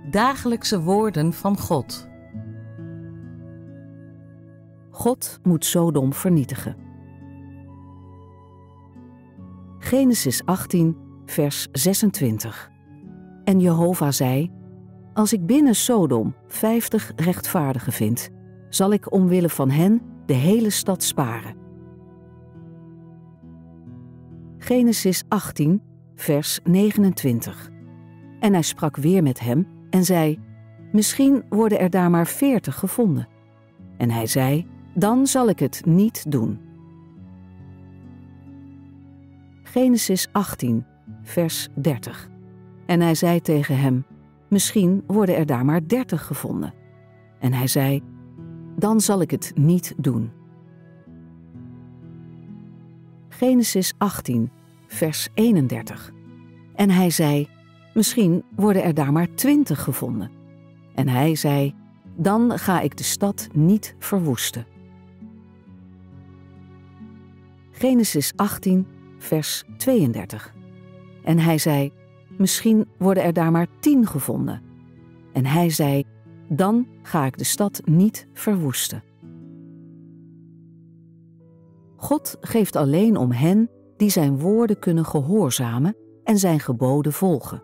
Dagelijkse woorden van God. God moet Sodom vernietigen. Genesis 18, vers 26. En Jehovah zei: Als ik binnen Sodom 50 rechtvaardigen vind, zal ik omwille van hen de hele stad sparen. Genesis 18, vers 29. En hij sprak weer met hem en zei: Misschien worden er daar maar 40 gevonden. En hij zei: Dan zal ik het niet doen. Genesis 18, vers 30. En hij zei tegen hem: Misschien worden er daar maar 30 gevonden. En hij zei: Dan zal ik het niet doen. Genesis 18, vers 31. En hij zei: Misschien worden er daar maar 20 gevonden. En hij zei: Dan ga ik de stad niet verwoesten. Genesis 18, vers 32. En hij zei: Misschien worden er daar maar 10 gevonden. En hij zei: Dan ga ik de stad niet verwoesten. God geeft alleen om hen die zijn woorden kunnen gehoorzamen en zijn geboden volgen.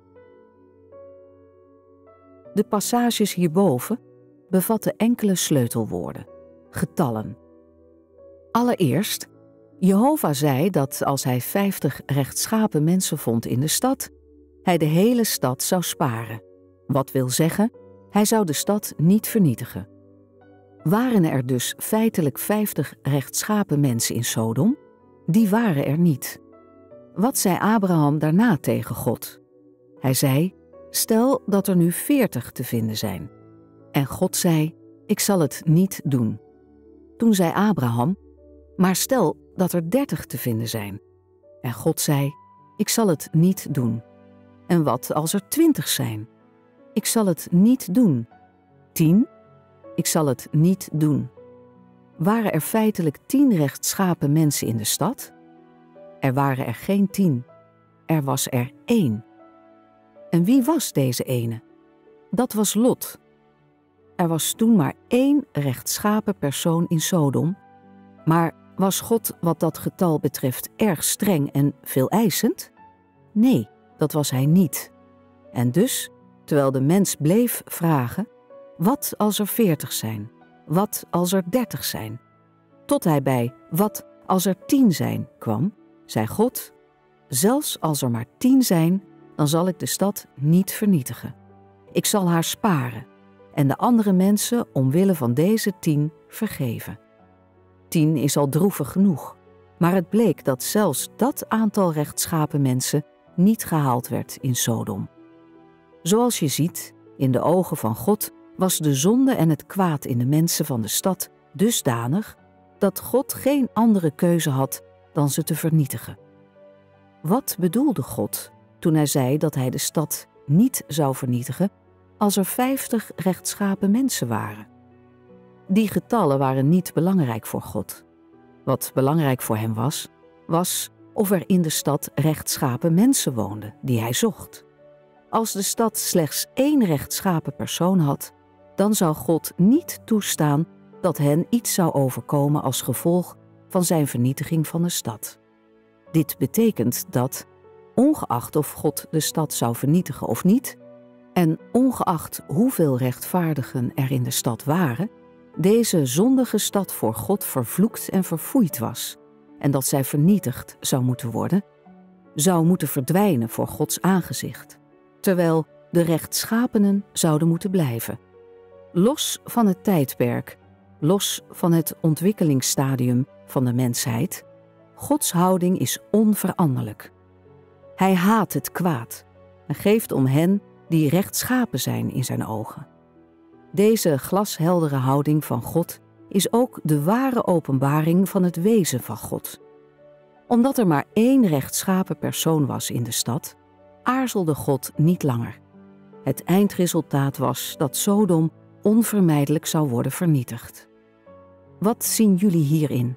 De passages hierboven bevatten enkele sleutelwoorden, getallen. Allereerst, Jehovah zei dat als hij 50 rechtschapen mensen vond in de stad, hij de hele stad zou sparen. Wat wil zeggen, hij zou de stad niet vernietigen. Waren er dus feitelijk 50 rechtschapen mensen in Sodom? Die waren er niet. Wat zei Abraham daarna tegen God? Hij zei: Stel dat er nu 40 te vinden zijn. En God zei: Ik zal het niet doen. Toen zei Abraham: Maar stel dat er 30 te vinden zijn. En God zei: Ik zal het niet doen. En wat als er 20 zijn? Ik zal het niet doen. 10? Ik zal het niet doen. Waren er feitelijk 10 rechtschapen mensen in de stad? Er waren er geen 10. Er was er 1. En wie was deze ene? Dat was Lot. Er was toen maar 1 rechtschapen persoon in Sodom, maar was God wat dat getal betreft erg streng en veeleisend? Nee, dat was hij niet. En dus, terwijl de mens bleef vragen: wat als er 40 zijn? Wat als er 30 zijn? Tot hij bij wat als er 10 zijn kwam, zei God: Zelfs als er maar 10 zijn, dan zal ik de stad niet vernietigen. Ik zal haar sparen en de andere mensen omwille van deze 10 vergeven. 10 is al droevig genoeg, maar het bleek dat zelfs dat aantal rechtschapen mensen niet gehaald werd in Sodom. Zoals je ziet, in de ogen van God was de zonde en het kwaad in de mensen van de stad dusdanig dat God geen andere keuze had dan ze te vernietigen. Wat bedoelde God toen hij zei dat hij de stad niet zou vernietigen als er 50 rechtschapen mensen waren? Die getallen waren niet belangrijk voor God. Wat belangrijk voor hem was of er in de stad rechtschapen mensen woonden die hij zocht. Als de stad slechts 1 rechtschapen persoon had, dan zou God niet toestaan dat hen iets zou overkomen als gevolg van zijn vernietiging van de stad. Dit betekent dat, ongeacht of God de stad zou vernietigen of niet, en ongeacht hoeveel rechtvaardigen er in de stad waren, deze zondige stad voor God vervloekt en verfoeid was, en dat zij vernietigd zou moeten worden, zou moeten verdwijnen voor Gods aangezicht, terwijl de rechtschapenen zouden moeten blijven. Los van het tijdperk, los van het ontwikkelingsstadium van de mensheid, Gods houding is onveranderlijk. Hij haat het kwaad en geeft om hen die rechtschapen zijn in zijn ogen. Deze glasheldere houding van God is ook de ware openbaring van het wezen van God. Omdat er maar 1 rechtschapen persoon was in de stad, aarzelde God niet langer. Het eindresultaat was dat Sodom onvermijdelijk zou worden vernietigd. Wat zien jullie hierin?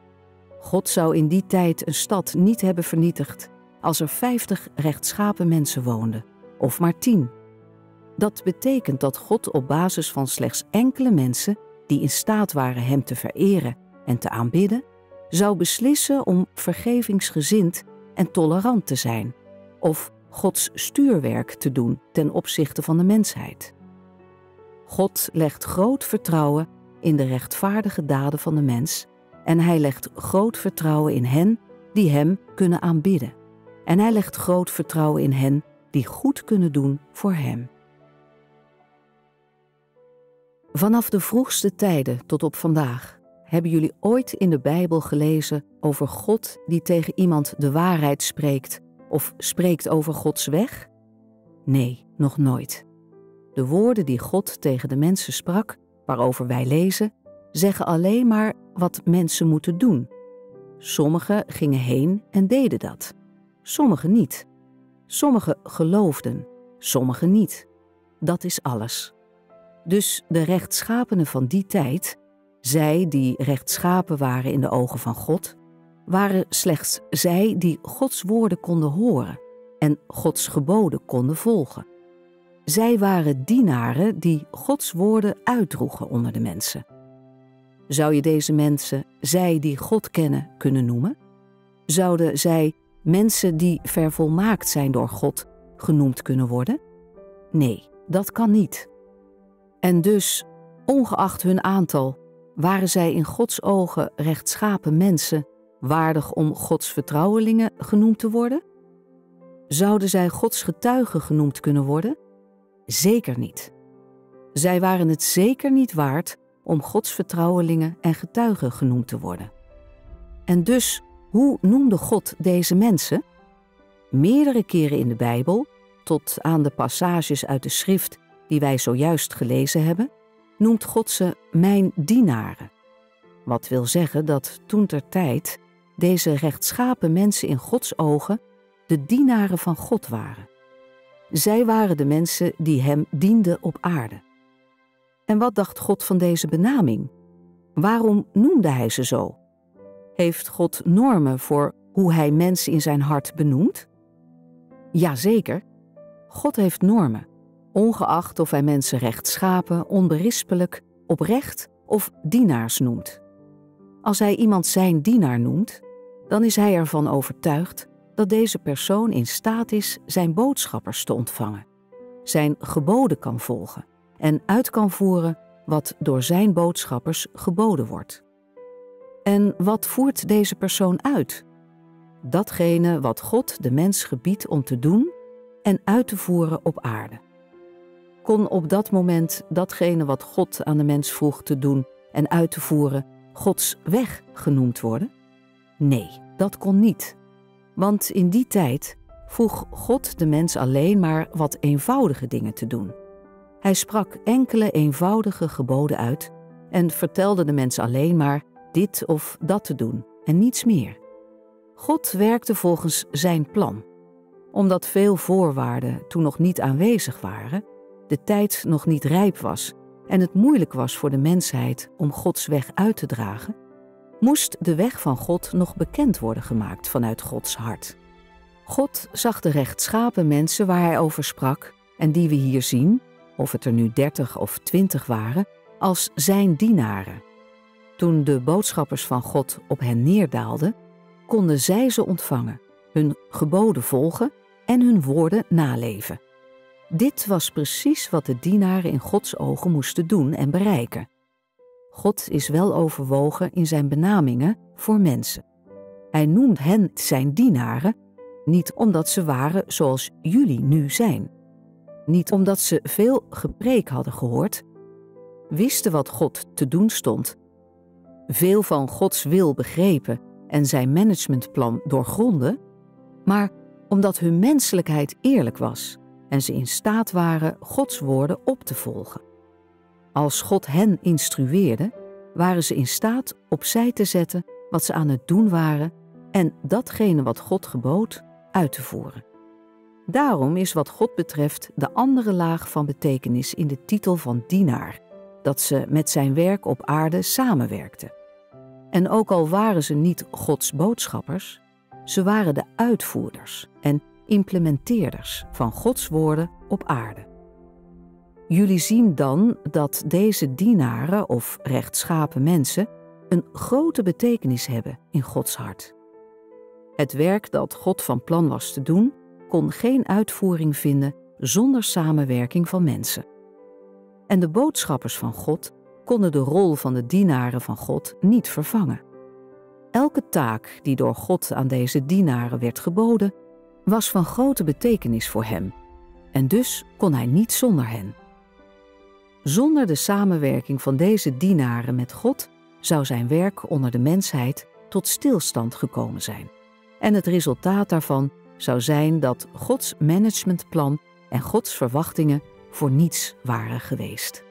God zou in die tijd een stad niet hebben vernietigd als er 50 rechtschapen mensen woonden, of maar 10. Dat betekent dat God op basis van slechts enkele mensen die in staat waren Hem te vereren en te aanbidden, zou beslissen om vergevingsgezind en tolerant te zijn of Gods stuurwerk te doen ten opzichte van de mensheid. God legt groot vertrouwen in de rechtvaardige daden van de mens en Hij legt groot vertrouwen in hen die Hem kunnen aanbidden. En Hij legt groot vertrouwen in hen die goed kunnen doen voor Hem. Vanaf de vroegste tijden tot op vandaag hebben jullie ooit in de Bijbel gelezen over God die tegen iemand de waarheid spreekt of spreekt over Gods weg? Nee, nog nooit. De woorden die God tegen de mensen sprak, waarover wij lezen, zeggen alleen maar wat mensen moeten doen. Sommigen gingen heen en deden dat. Sommigen niet. Sommigen geloofden, sommigen niet. Dat is alles. Dus de rechtschapenen van die tijd, zij die rechtschapen waren in de ogen van God, waren slechts zij die Gods woorden konden horen en Gods geboden konden volgen. Zij waren dienaren die Gods woorden uitdroegen onder de mensen. Zou je deze mensen, zij die God kennen, kunnen noemen? Zouden zij mensen die vervolmaakt zijn door God genoemd kunnen worden? Nee, dat kan niet. En dus, ongeacht hun aantal, waren zij in Gods ogen rechtschapen mensen waardig om Gods vertrouwelingen genoemd te worden? Zouden zij Gods getuigen genoemd kunnen worden? Zeker niet. Zij waren het zeker niet waard om Gods vertrouwelingen en getuigen genoemd te worden. En dus, hoe noemde God deze mensen? Meerdere keren in de Bijbel, tot aan de passages uit de schrift die wij zojuist gelezen hebben, noemt God ze mijn dienaren. Wat wil zeggen dat toentertijd deze rechtschapen mensen in Gods ogen de dienaren van God waren. Zij waren de mensen die Hem dienden op aarde. En wat dacht God van deze benaming? Waarom noemde Hij ze zo? Heeft God normen voor hoe Hij mensen in zijn hart benoemt? Jazeker. God heeft normen, ongeacht of Hij mensen rechtschapen, onberispelijk, oprecht of dienaars noemt. Als Hij iemand zijn dienaar noemt, dan is Hij ervan overtuigd dat deze persoon in staat is zijn boodschappers te ontvangen, zijn geboden kan volgen en uit kan voeren wat door zijn boodschappers geboden wordt. En wat voert deze persoon uit? Datgene wat God de mens gebiedt om te doen en uit te voeren op aarde. Kon op dat moment datgene wat God aan de mens vroeg te doen en uit te voeren Gods weg genoemd worden? Nee, dat kon niet. Want in die tijd vroeg God de mens alleen maar wat eenvoudige dingen te doen. Hij sprak enkele eenvoudige geboden uit en vertelde de mens alleen maar dit of dat te doen en niets meer. God werkte volgens zijn plan. Omdat veel voorwaarden toen nog niet aanwezig waren, de tijd nog niet rijp was en het moeilijk was voor de mensheid om Gods weg uit te dragen, moest de weg van God nog bekend worden gemaakt vanuit Gods hart. God zag de rechtschapen mensen waar Hij over sprak en die we hier zien, of het er nu 30 of 20 waren, als zijn dienaren. Toen de boodschappers van God op hen neerdaalden, konden zij ze ontvangen, hun geboden volgen en hun woorden naleven. Dit was precies wat de dienaren in Gods ogen moesten doen en bereiken. God is wel overwogen in zijn benamingen voor mensen. Hij noemt hen zijn dienaren, niet omdat ze waren zoals jullie nu zijn. Niet omdat ze veel gepreek hadden gehoord, wisten wat God te doen stond, veel van Gods wil begrepen en zijn managementplan doorgronden, maar omdat hun menselijkheid eerlijk was en ze in staat waren Gods woorden op te volgen. Als God hen instrueerde, waren ze in staat opzij te zetten wat ze aan het doen waren en datgene wat God gebood uit te voeren. Daarom is wat God betreft de andere laag van betekenis in de titel van dienaar, dat ze met zijn werk op aarde samenwerkten. En ook al waren ze niet Gods boodschappers, ze waren de uitvoerders en implementeerders van Gods woorden op aarde. Jullie zien dan dat deze dienaren of rechtschapen mensen een grote betekenis hebben in Gods hart. Het werk dat God van plan was te doen, kon geen uitvoering vinden zonder samenwerking van mensen. En de boodschappers van God konden de rol van de dienaren van God niet vervangen. Elke taak die door God aan deze dienaren werd geboden, was van grote betekenis voor hem, en dus kon hij niet zonder hen. Zonder de samenwerking van deze dienaren met God zou zijn werk onder de mensheid tot stilstand gekomen zijn. En het resultaat daarvan zou zijn dat Gods managementplan en Gods verwachtingen voor niets waren geweest.